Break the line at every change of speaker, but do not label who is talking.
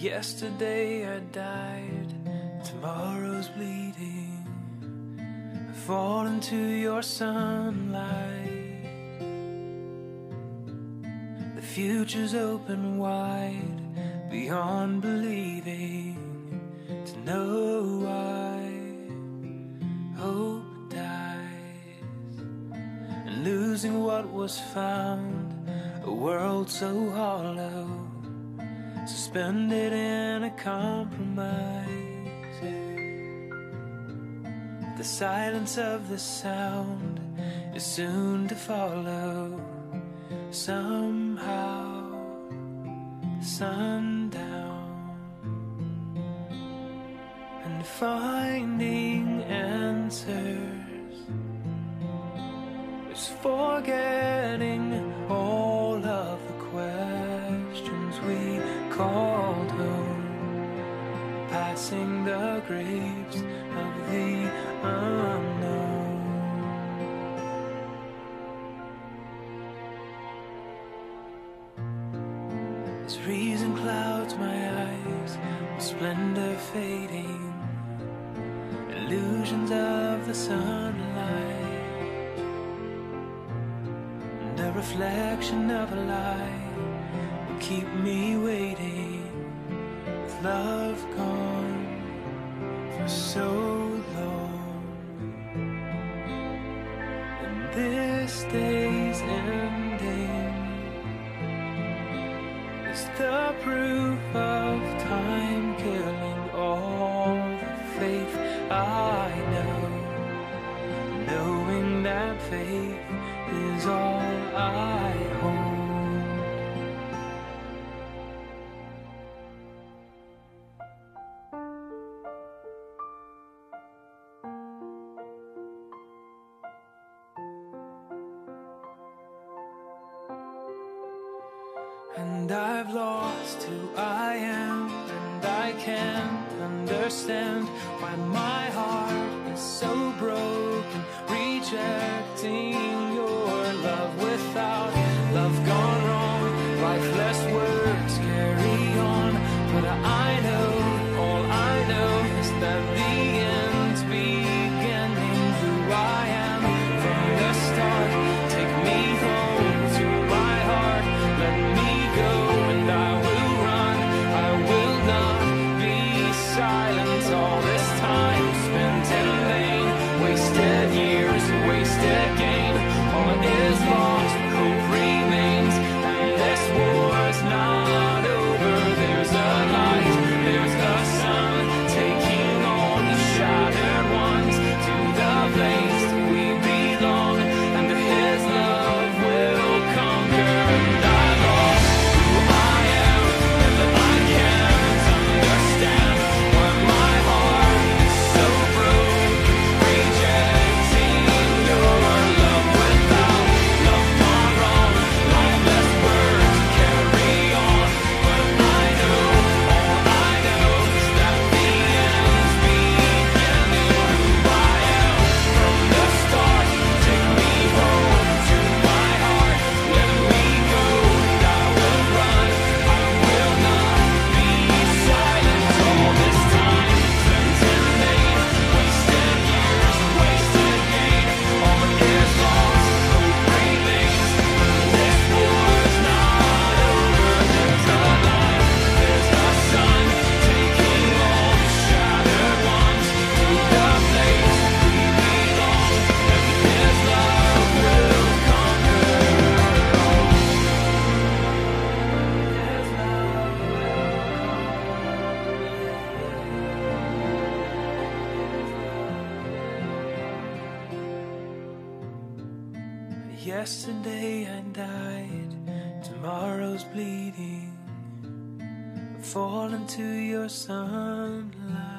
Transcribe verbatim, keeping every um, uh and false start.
Yesterday I died, tomorrow's bleeding. I fall into your sunlight. The future's open wide, beyond believing. To know why hope dies, and losing what was found, a world so hollow, suspended in a compromise. The silence of the sound is soon to follow. Somehow, sundown, and finding answers is forgetting all of the questions we called home, passing the graves of the unknown. As reason clouds my eyes with splendor fading, illusions of the sunlight, and a reflection of a lie will keep me waiting, with love gone for so long. And this day's ending is the proof of time killing all the faith I know, knowing that faith is all I hold. And I've lost who I am, and I can't understand why my heart is so broken, rejecting your love. Without love gone wrong, lifeless words carry on. But I know, all I know is that the end's beginning. Who I am from the start, take me home to my heart, let me go, and I will run, I will not be silent. All this time spent in vain, wasted years, wasted gain. All is lost, hope remains, and this war's not over. There's a light, there's a sun, taking all the shattered ones to the place we belong, and his love will conquer. And I lost who I am, and I can't understand why my heart is so broken, rejecting your love. Without love gone wrong, lifeless words carry on. But I know, all I know is that the end's beginning. Who I am from the start, take me home to my heart, let me go, and I will run, I will not be silent. All this time spent in vain, wasted years, wasted gain. All is lost, hope remains, and this war's not over. There's a light, there's a sun, taking all the shattered ones to the place we belong, and his love will conquer. His love will conquer. Yesterday I died, tomorrow's bleeding. I fall into your sunlight.